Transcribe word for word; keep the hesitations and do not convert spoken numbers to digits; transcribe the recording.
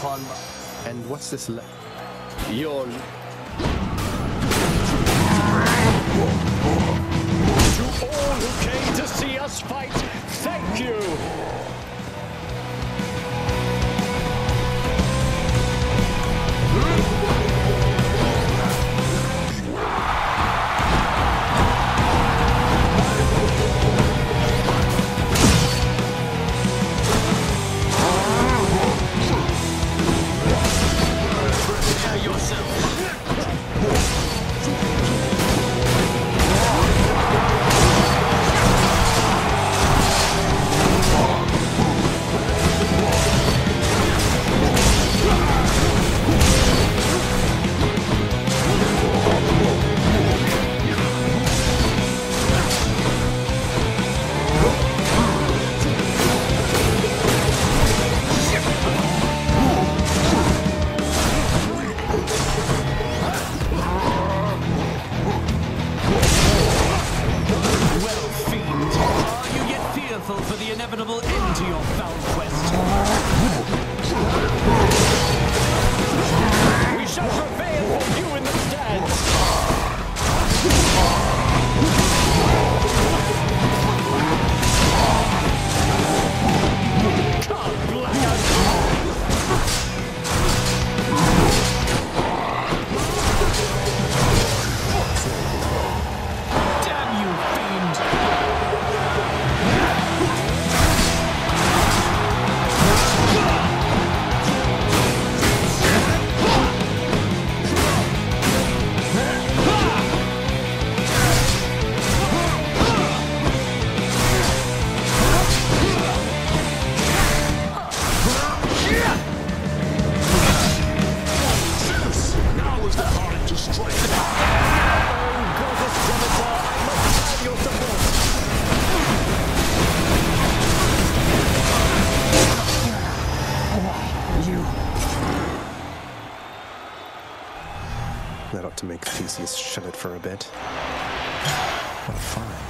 one. And what's this? Le You're... To all who came to see us fight, thank you! For the inevitable end to your foul quest. We shall prevail for you in the stands! Come, blackguard! Damn you, fiend! That ought to make Theseus shut it for a bit. What a find.